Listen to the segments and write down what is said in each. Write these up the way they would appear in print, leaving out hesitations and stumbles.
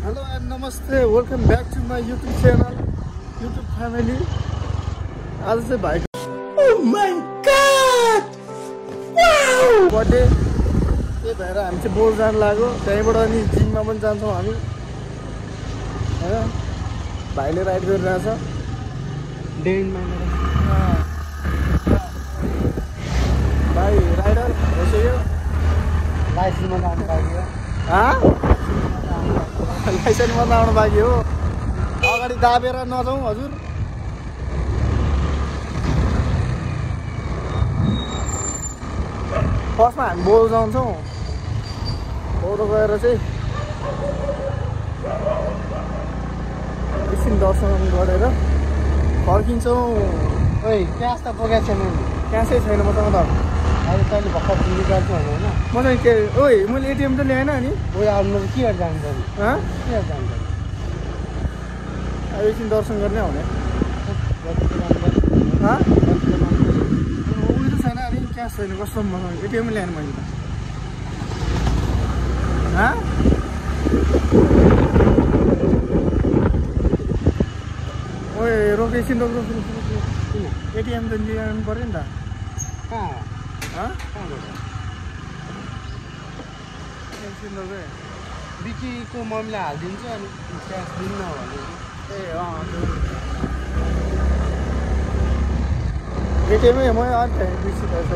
Hello and namaste. Welcome back to my YouTube channel, YouTube family. आज चाहिँ भाइको Oh my god! Wow! Birthday त्यही भएर हामी चाहिँ बोल जान लाग्यो त्यहीबाट अनि जिममा पनि जान्छौँ हामी हैन भाइले राइड गरिरहेछ डेन मानेर भाइ राइडर भइसक्यो लाइसेन्समा जानु बाँकी हो लाइसेन्समा जानु बाँकी हो अगाडि दाबेर नजाउँ हजुर फर्स्टमा हामी बोल जान्छौँ बोल गएर चाहिँ एकछिन दर्शन गरेर फर्किन्छौँ ओइ क्यास त बोकेको छैन क्यासै छैन मसँग त अहिले तैँले भर्खर निकाल्छु होइन मसँग के ओइ मैले एटिएम त ल्याएन नि ओइ अब मैले के गरेर जानु पर्ने के गरेर जानु पर्ने अब एकछिन दर्शन गर्ने हुने उयो त छैन अनि क्यास छैन कस्तो मसँग एटिएम ल्याएन मैले त ओइ रोक एकछिन रोक एटिएम त ल्याउनु पऱ्यो नि त एकछिन रोक बिकीको मम्मीलाई हालिदिन्छु अनि क्यास दिन्न भने ए एटिएमै म अर्थ बिर्सी भएछ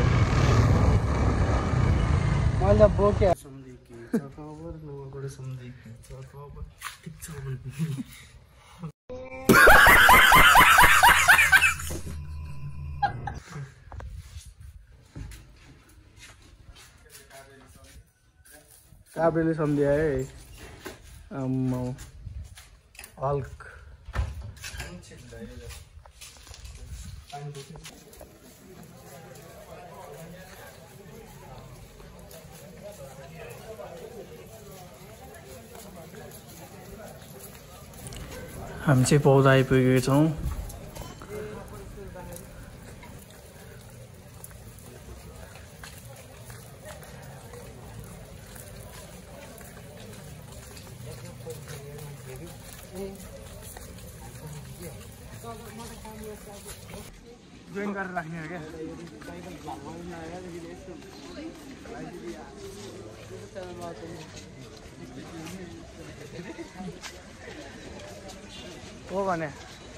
मैले बोके सम्झेकी छ खबर नगरे सम्झेकी छ खबर ठिक छ काब्रेले सम्झ्या है अम्मा हल्क हामी चाहिँ पौधा आइपुगेका छौँ जोइन गरेर राख्ने हो क्या हो भने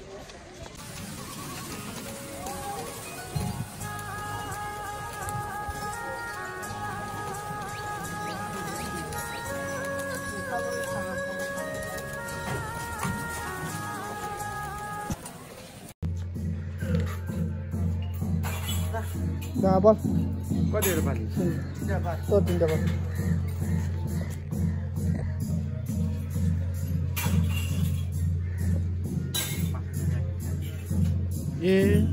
बल कतिहरू पानी तिनवटा बल ए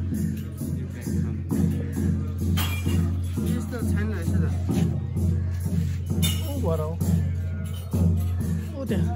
यस्तो छैन रहेछ त ऊ भएर हो ऊ त्यहाँ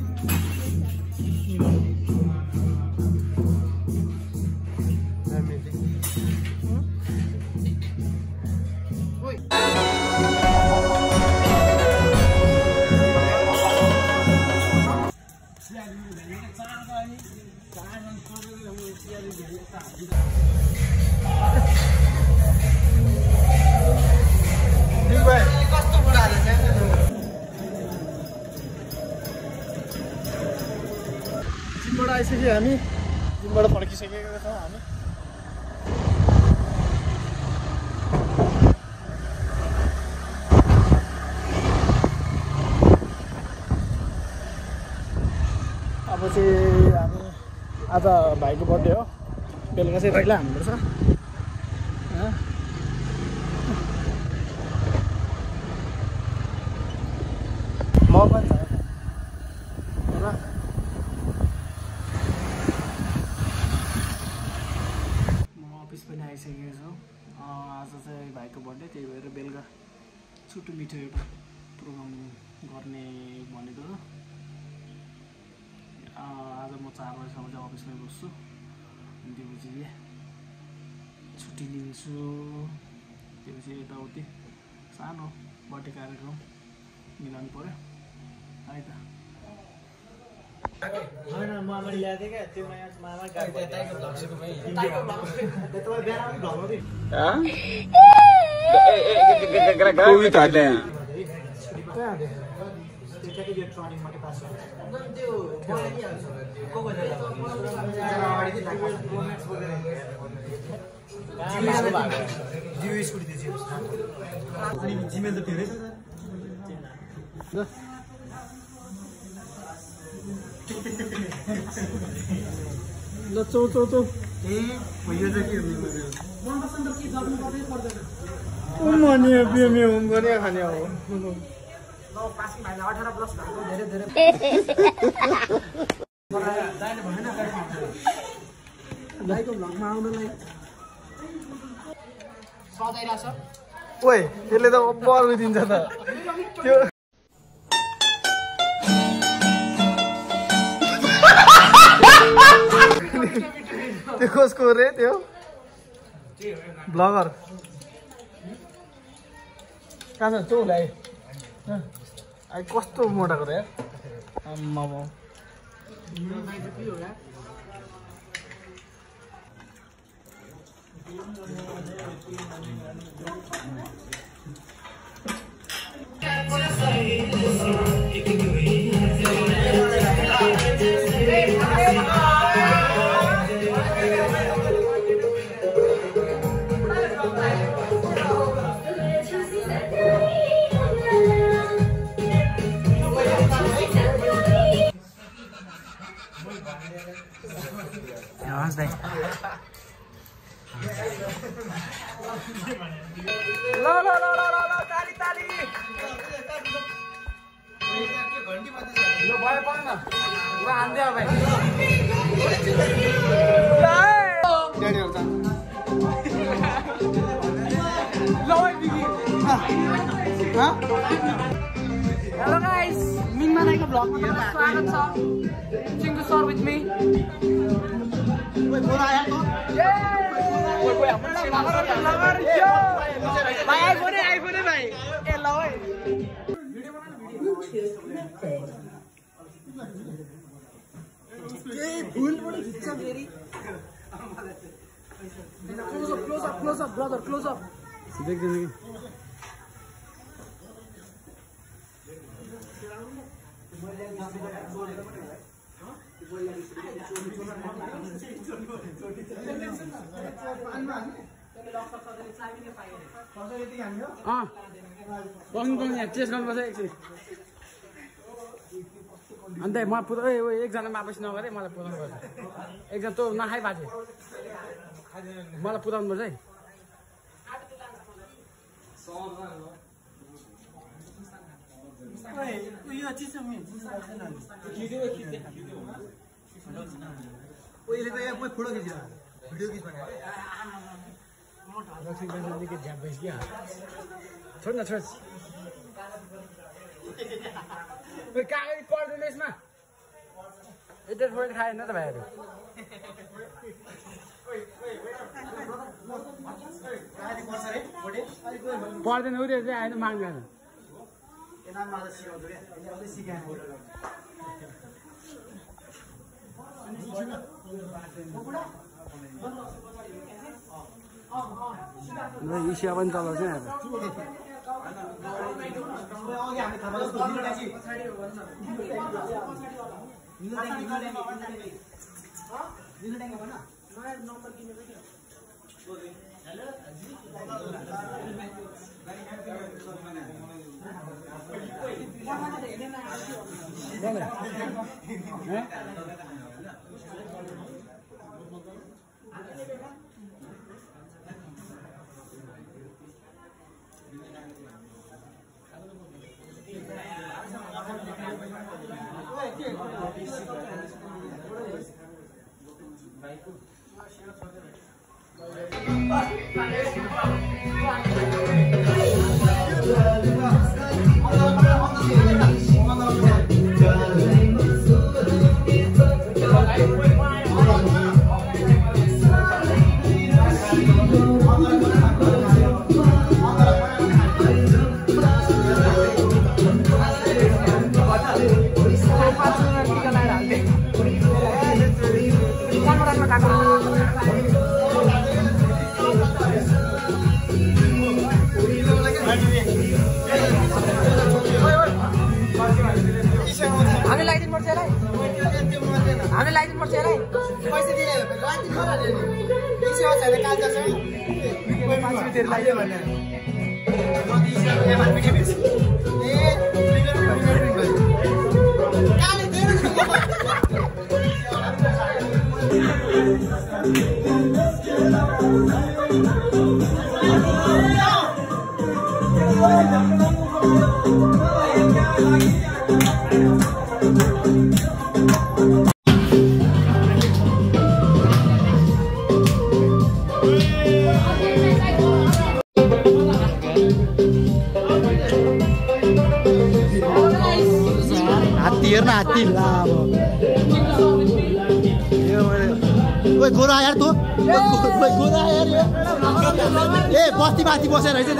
जिमबाट आइसक्यो हामी जिमबाट फर्किसकेका छौँ हामी अब चाहिँ हामी आज भाइको बर्थडे हो बेलुका चाहिँ रैला हान्नुपर्छ म पनि छ अफिस पनि आइसकेको छु आज चाहिँ भाइको बर्थडे त्यही भएर बेलुका छुट्टो मिठो एउटा प्रोग्राम गर्ने भनेको हो आज म 4 बजीसम्म चाहिँ अफिसमै बस्छु अनि त्यसपछि छुट्टी लिन्छु त्यसपछि यताउति सानो बर्थडे कार्यक्रम मिलाउनु पर्यो है त जिमेल त फेरै छ ल चौ चौ चौ यो चाहिँ के मनी बिएमए होम गर्ने खाने हो ओए त्यसले त बर्ग दिन्छ त त्यो त्यो कसको रे त्यो ब्लगर कहाँ छ चौलाई आई कस्तो मोटाको रे आम्मा Hello guys, Minman Aiko vlog ma स्वागत छ. Sing to start with me. ओए बोला आया तो ओए हाम्रो लगर यो भाइ आइफोन है भाइ ए ल ओए भिडियो बना भिडियो ए फुल पनि खिच्छ फेरि close up brother close up देख्दैन कि टेस्ट गर्नुपर्छ एकछिन अन्त म पुरा एकजना वापस नगरे मलाई पुऱ्याउनु पर्छ एकजना तँ नखाइ बाजे मलाई पुऱ्याउनु पर्छ है छोड न छोड कागज पर्दैन यसमा यता छोडेर खाएन त भाइहरू पर्दैन उयो चाहिँ आएन माग्दैन इसिया पनि चलाउँछ यहाँ पर्छ यसलाई हामीले लाइदिनु पर्छ यसलाई पैसा दिए लाइदिनु पर्छ नि 200 छैन काल्चा छ 500 रुपैयाँ लाइदियो भने हेर्न हात्ती लामो ओइ गोरा यार तँ गोरा यार ए बस्ती माथि बसेर रहेछ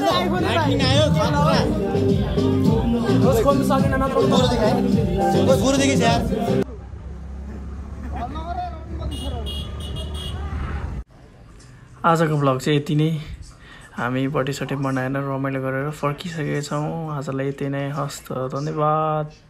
गोरु देखिस् यार आजको भ्लग चाहिँ यति नै हामी बर्थडे सटे बनाएर रमाइलो गरेर फर्किसकेका छौँ आजलाई यति नै हस्त धन्यवाद।